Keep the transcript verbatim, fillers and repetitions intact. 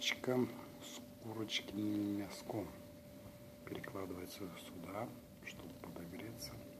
Курочка с курочкиным мяском перекладывается сюда, чтобы подогреться.